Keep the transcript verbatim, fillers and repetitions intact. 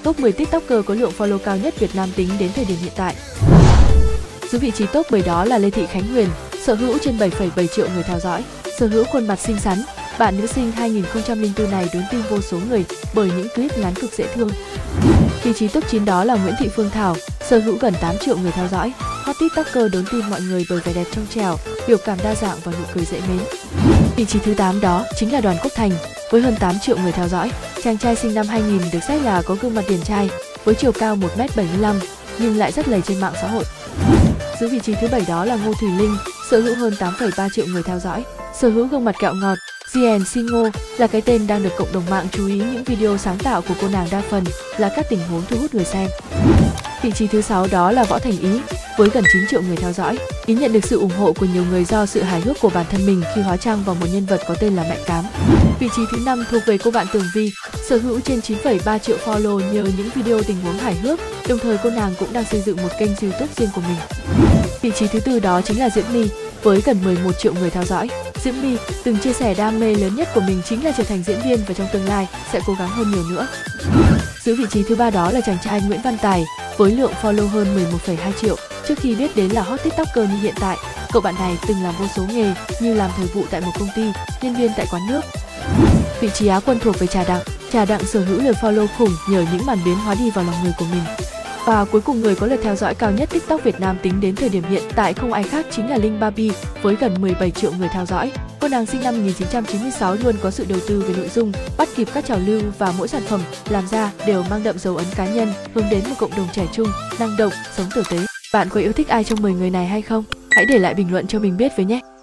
Top mười TikToker có lượng follow cao nhất Việt Nam tính đến thời điểm hiện tại. Giữ vị trí top mười đó là Lê Thị Khánh Huyền, sở hữu trên bảy phẩy bảy triệu người theo dõi. Sở hữu khuôn mặt xinh xắn, bạn nữ sinh hai nghìn không trăm lẻ bốn này đốn tim vô số người bởi những clip ngắn cực dễ thương. Vị trí top chín đó là Nguyễn Thị Phương Thảo, sở hữu gần tám triệu người theo dõi. Hot TikToker đốn tim mọi người bởi vẻ đẹp trong trẻo, biểu cảm đa dạng và nụ cười dễ mến. Vị trí thứ tám đó chính là Đoàn Quốc Thành, với hơn tám triệu người theo dõi. Chàng trai sinh năm hai nghìn được xét là có gương mặt điển trai, với chiều cao một mét bảy mươi lăm nhưng lại rất lầy trên mạng xã hội. Giữ vị trí thứ bảy đó là Ngô Thùy Linh, sở hữu hơn tám phẩy ba triệu người theo dõi. Sở hữu gương mặt kẹo ngọt, giê en xê Ngô là cái tên đang được cộng đồng mạng chú ý. Những video sáng tạo của cô nàng đa phần là các tình huống thu hút người xem. Vị trí thứ sáu đó là Võ Thành Ý, với gần chín triệu người theo dõi. Ý nhận được sự ủng hộ của nhiều người do sự hài hước của bản thân mình khi hóa trang vào một nhân vật có tên là Mạnh Cám. Vị trí thứ năm thuộc về cô bạn Tường Vi, sở hữu trên chín phẩy ba triệu follow nhờ những video tình huống hài hước, đồng thời cô nàng cũng đang xây dựng một kênh YouTube riêng của mình. Vị trí thứ tư đó chính là Diễm My, với gần mười một triệu người theo dõi. Diễm My từng chia sẻ đam mê lớn nhất của mình chính là trở thành diễn viên và trong tương lai sẽ cố gắng hơn nhiều nữa. Giữ vị trí thứ ba đó là chàng trai Nguyễn Văn Tài, với lượng follow hơn mười một phẩy hai triệu. Trước khi biết đến là hot TikToker như hiện tại, cậu bạn này từng làm vô số nghề như làm thời vụ tại một công ty, nhân viên tại quán nước. Vị trí Á quân thuộc về Trà Đặng. Trà Đặng sở hữu lượt follow khủng nhờ những màn biến hóa đi vào lòng người của mình. Và cuối cùng người có lượt theo dõi cao nhất TikTok Việt Nam tính đến thời điểm hiện tại không ai khác chính là Linh Barbie với gần mười bảy triệu người theo dõi. Cô nàng sinh năm một nghìn chín trăm chín mươi sáu luôn có sự đầu tư về nội dung, bắt kịp các trào lưu và mỗi sản phẩm làm ra đều mang đậm dấu ấn cá nhân, hướng đến một cộng đồng trẻ trung, năng động, sống tử tế. Bạn có yêu thích ai trong mười người này hay không? Hãy để lại bình luận cho mình biết với nhé!